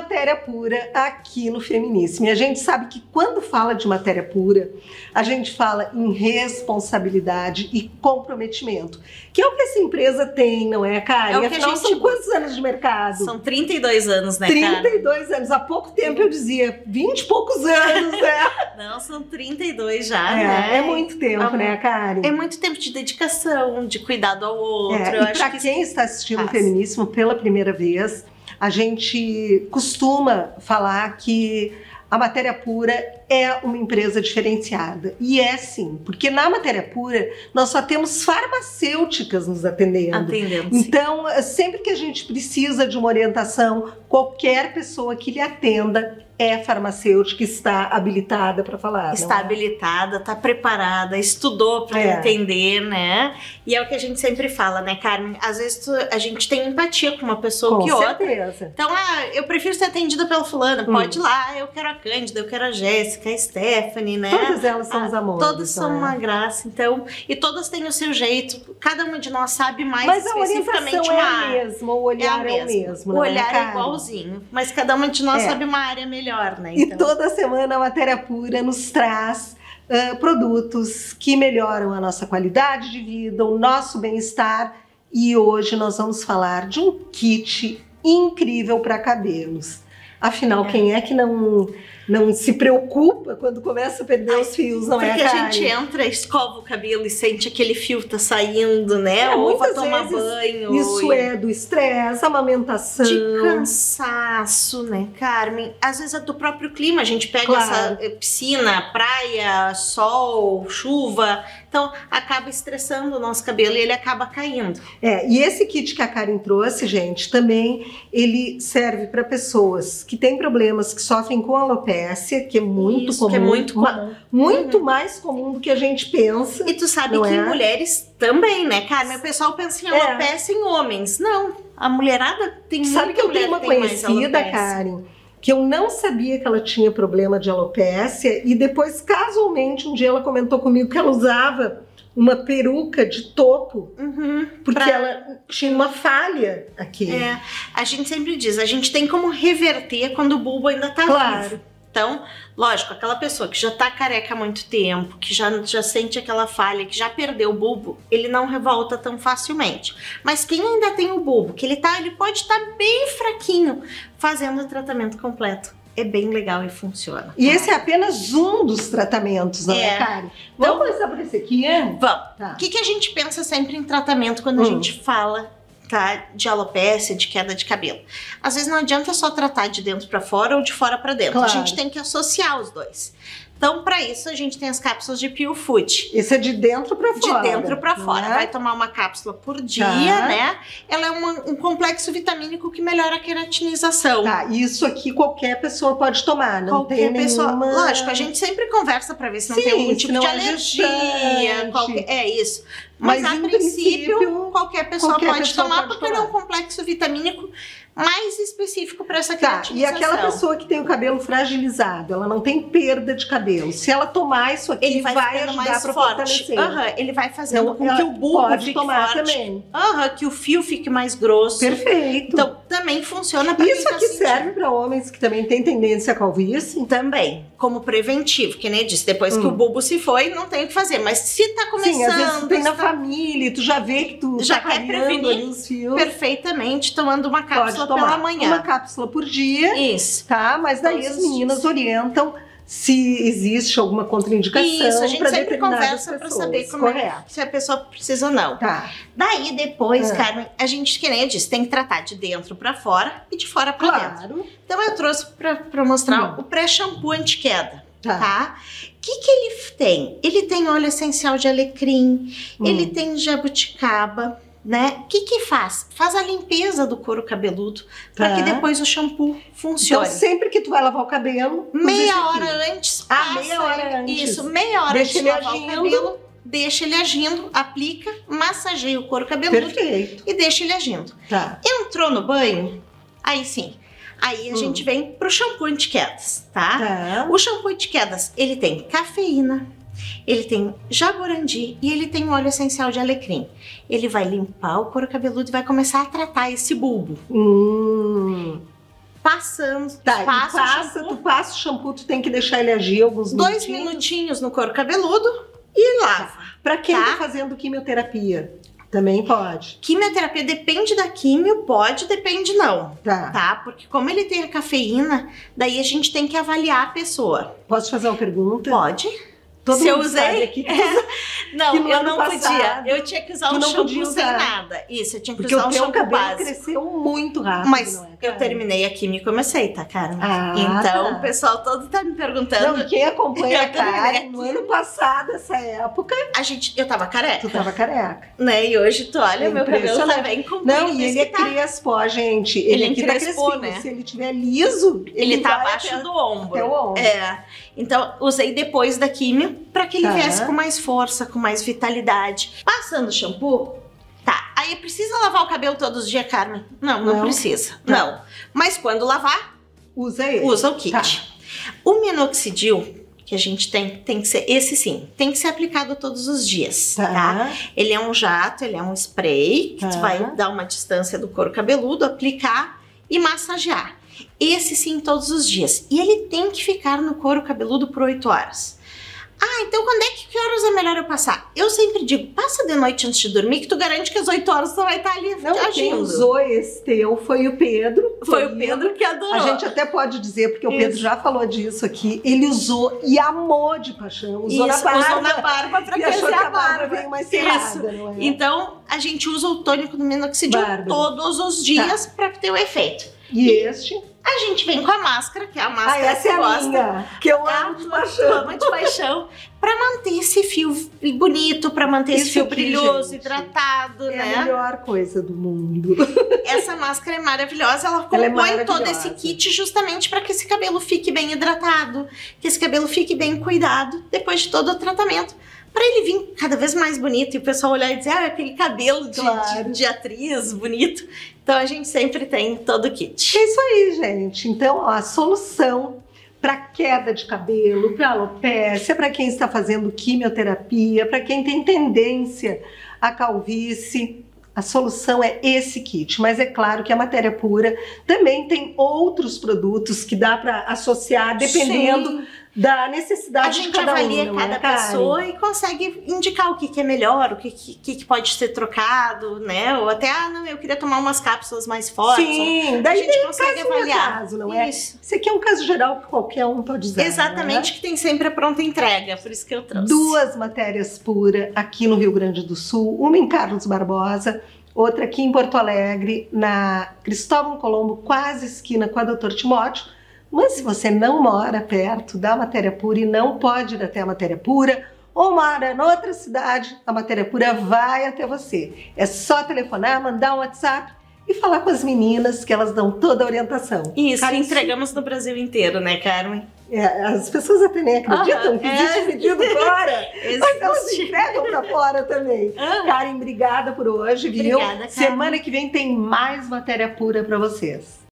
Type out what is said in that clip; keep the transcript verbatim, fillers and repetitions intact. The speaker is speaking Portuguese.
matéria pura aqui no Feminíssimo. E a gente sabe que quando fala de matéria pura, a gente fala em responsabilidade e comprometimento, que é o que essa empresa tem, não é, Karen? É o que Afinal, a gente... são quantos anos de mercado? São trinta e dois anos, né, trinta e dois Karen? Anos. Há pouco tempo eu dizia vinte e poucos anos, né? Não, são trinta e dois já, é, né? É muito tempo, é, né, Karen? É muito tempo de dedicação, de cuidado ao outro. É, eu e acho para que quem está assistindo o faz. Feminíssimo pela primeira vez, a gente costuma falar que a Matéria Pura é uma empresa diferenciada. E é sim, porque na Matéria Pura nós só temos farmacêuticas nos atendendo. Atendendo, então, sempre que a gente precisa de uma orientação, qualquer pessoa que lhe atenda é farmacêutica, está habilitada para falar. Está é? habilitada, está preparada, estudou para é. entender, né? E é o que a gente sempre fala, né, Carmen? Às vezes tu, a gente tem empatia com uma pessoa com que certeza. outra. Então, ah, eu prefiro ser atendida pela fulana, hum. pode ir lá, eu quero a Cândida, eu quero a Jéssica, a Stephanie, né? Todas elas são ah, os amores. Todas são é? uma graça, então, e todas têm o seu jeito, cada uma de nós sabe mais mas especificamente a orientação uma é a mesma, o olhar é, é o mesmo. O olhar é, é igualzinho, mas cada uma de nós é. sabe uma área melhor, né? Então. E toda semana a Matéria Pura nos traz uh, produtos que melhoram a nossa qualidade de vida, o nosso bem-estar. E hoje nós vamos falar de um kit incrível para cabelos. Afinal, é. quem é que não, não se preocupa quando começa a perder Ai, os fios, não é, Porque Karen? a gente entra, escova o cabelo e sente aquele fio tá saindo, né? É, ou vai tomar banho. Isso e... é do estresse, amamentação. De cansaço, né, Carmen? Às vezes é do próprio clima. A gente pega claro. essa piscina, praia, sol, chuva. Então, acaba estressando o nosso cabelo e ele acaba caindo. É, e esse kit que a Karen trouxe, gente, também ele serve para pessoas que têm problemas, que sofrem com alopecia, que é muito Isso, comum. Que é muito comum. Muito uhum. mais comum do que a gente pensa. E tu sabe que é? em mulheres também, né, Carmen? O pessoal pensa em alopecia é. em homens. Não, a mulherada tem muita Sabe que eu tenho uma conhecida, Karen, que eu não sabia que ela tinha problema de alopecia e depois, casualmente, um dia ela comentou comigo que ela usava uma peruca de topo, uhum, porque pra... ela tinha uma falha aqui. É, a gente sempre diz, a gente tem como reverter quando o bulbo ainda tá claro. vivo. Então, lógico, aquela pessoa que já tá careca há muito tempo, que já, já sente aquela falha, que já perdeu o bulbo, ele não revolta tão facilmente. Mas quem ainda tem o bulbo, que ele, tá, ele pode estar tá bem fraquinho, fazendo o tratamento completo. É bem legal e funciona. E esse é apenas um dos tratamentos, não é, é Karen? Vamos então, começar por esse aqui, é? Vamos. O tá. que, que a gente pensa sempre em tratamento quando hum. a gente fala tá, de alopecia, de queda de cabelo? Às vezes não adianta só tratar de dentro para fora ou de fora para dentro. Claro. A gente tem que associar os dois. Então, para isso, a gente tem as cápsulas de Pure Food. Esse é de dentro para fora. De dentro para fora. É? Vai tomar uma cápsula por dia, tá. né? Ela é uma, um complexo vitamínico que melhora a queratinização. Tá, isso aqui qualquer pessoa pode tomar, não qualquer tem pessoa. nenhuma... Lógico, a gente sempre conversa para ver se não Sim, tem algum tipo de é alergia. Qualquer... É isso. Mas, Mas a princípio, princípio, qualquer pessoa qualquer pode pessoa tomar, pode porque tomar. ele é um complexo vitamínico mais específico para essa tá, queratinização. E aquela pessoa que tem o cabelo fragilizado, ela não tem perda de cabelo. Se ela tomar isso aqui, ele vai, vai ajudar para fortalecer. Uhum, ele vai fazendo então, com que o bulbo pode fique tomar forte. também. Uhum, que o fio fique mais grosso. Perfeito. Então, também funciona para isso aqui serve para homens que também têm tendência à calvície? Também, como preventivo, que nem disse, depois hum. que o bulbo se foi, não tem o que fazer. Mas se tá começando... Sim, às vezes tu tem tá... na família e tu já vê que tu já tá quer prevenir ali os fios. Perfeitamente, tomando uma cápsula Pode tomar pela manhã. uma cápsula por dia. Isso. Tá? Mas daí Todos as meninas dias. orientam se existe alguma contraindicação. Isso, a gente sempre conversa para saber como é, se a pessoa precisa ou não. Tá. Daí depois, é. Carmen, a gente, que nem eu disse, tem que tratar de dentro para fora e de fora para claro. dentro. Então eu trouxe para mostrar hum. o pré-shampoo anti-queda. Tá. Tá? O que, que ele tem? Ele tem óleo essencial de alecrim, hum. ele tem jabuticaba, né? O que que faz? Faz a limpeza do couro cabeludo, tá. para que depois o shampoo funcione. Então sempre que tu vai lavar o cabelo, meia hora antes, ah, passa, meia hora antes. Isso, meia hora deixa antes de lavar agindo. o cabelo, deixa ele agindo, aplica, massageia o couro cabeludo. Perfeito. E deixa ele agindo. Tá. Entrou no banho, aí sim. Aí a hum. gente vem pro shampoo anti-quedas, tá? tá? O shampoo anti-quedas, ele tem cafeína, ele tem jaborandi e ele tem óleo essencial de alecrim. Ele vai limpar o couro cabeludo e vai começar a tratar esse bulbo. Hum. passando, Tá, passa, e passa, shampoo, tu passa o shampoo, tu tem que deixar ele agir alguns dois minutinhos. minutinhos no couro cabeludo e lava. Tá. Pra quem Tá. tá fazendo quimioterapia, também pode. Quimioterapia depende da quimio, pode, depende não, Tá. tá? Porque como ele tem a cafeína, daí a gente tem que avaliar a pessoa. Posso te fazer uma pergunta? Pode? Todo Se eu mundo sabe usei? aqui que Não, que no eu ano não passado, podia. Eu tinha que usar tu um não shampoo podia sem usar. nada. Isso, eu tinha que Porque usar o um teu shampoo cabelo básico. cresceu muito rápido, Mas não é, eu cara? terminei a química e comecei, tá, Carmen? Ah, Então tá. o pessoal todo tá me perguntando. Não, e quem acompanha Eu a Karen, terminei no aqui. ano passado, essa época, A gente, eu tava careca, tu tava careca. né? E hoje tu olha, É meu cabelo tá impressionante. bem comprido. Não, e por ele isso é que tá- crespo, ó, gente. Ele, Ele aqui tá encrespou, crespinho. né? Se ele tiver liso, ele, Ele tá vai abaixo até- do ombro. até o ombro. É. Então, usei depois da químio pra que ele Tá. viesse com mais força, com mais vitalidade. Passando o shampoo, tá. Aí precisa lavar o cabelo todos os dias, Carmen? Não, não, Não. precisa. Tá. Não. Mas quando lavar, Usa ele. usa o kit. Tá. O minoxidil que a gente tem, tem que ser, esse sim, tem que ser aplicado todos os dias, Tá. tá? Ele é um jato, ele é um spray, que Tá. tu vai dar uma distância do couro cabeludo, aplicar e massagear. Esse sim, todos os dias. E ele tem que ficar no couro cabeludo por oito horas. Ah, então quando é que, que horas é melhor eu passar? Eu sempre digo, passa de noite antes de dormir, que tu garante que às oito horas tu vai estar ali Não, quem agindo. usou esse teu foi o Pedro. Foi o querido. Pedro que adorou. A gente até pode dizer, porque o Pedro Isso. já falou disso aqui, ele usou e amou de paixão. Usou Isso, na barba. usou na barba pra e achou crescer que a a barba barba. veio mais Isso. cerrada, não é? Então, a gente usa o tônico do minoxidil Bárbaro. todos os dias pra ter o efeito. E este? A gente vem com a máscara, que é a Ah, máscara essa que é a gosta. minha, que eu Ah, amo de tu paixão. ama de paixão. Pra manter esse fio bonito, pra manter esse Isso fio aqui, brilhoso, gente, hidratado, É a né? melhor coisa do mundo. Essa máscara é maravilhosa, ela Ela é compõe todo maravilhosa. esse kit justamente para que esse cabelo fique bem hidratado, que esse cabelo fique bem cuidado depois de todo o tratamento. Para ele vir cada vez mais bonito e o pessoal olhar e dizer, ah, aquele cabelo de, Claro. de, de atriz bonito. Então a gente sempre tem todo o kit. É isso aí, gente. Então, ó, a solução para queda de cabelo, para alopécia, para quem está fazendo quimioterapia, para quem tem tendência à calvície, a solução é esse kit. Mas é claro que a Matéria Pura também tem outros produtos que dá para associar dependendo Sim. da necessidade A de gente cada avalia um, não cada é, Karen? pessoa e consegue indicar o que, que é melhor, o que, que, que pode ser trocado, né? Ou até, ah, não, eu queria tomar umas cápsulas mais fortes. Sim, a daí gente tem consegue caso avaliar. a caso, não é? Isso. Esse aqui é um caso geral que qualquer um pode usar. Exatamente, né? que tem sempre a pronta entrega, por isso que eu trouxe. Duas matérias puras aqui no Rio Grande do Sul, uma em Carlos Barbosa, outra aqui em Porto Alegre, na Cristóvão Colombo, quase esquina com a doutor Timóteo. Mas se você não mora perto da Matéria Pura e não pode ir até a Matéria Pura, ou mora em outra cidade, a Matéria Pura vai até você. É só telefonar, mandar um WhatsApp e falar com as meninas que elas dão toda a orientação. Isso, Karen, entregamos no Brasil inteiro, né, Carmen? É, as pessoas até nem acreditam Aham, que é. existe pedido fora, mas elas Existe. entregam pra fora também. Aham. Karen, obrigada por hoje, viu? Obrigada, Karen. Semana que vem tem mais Matéria Pura pra vocês.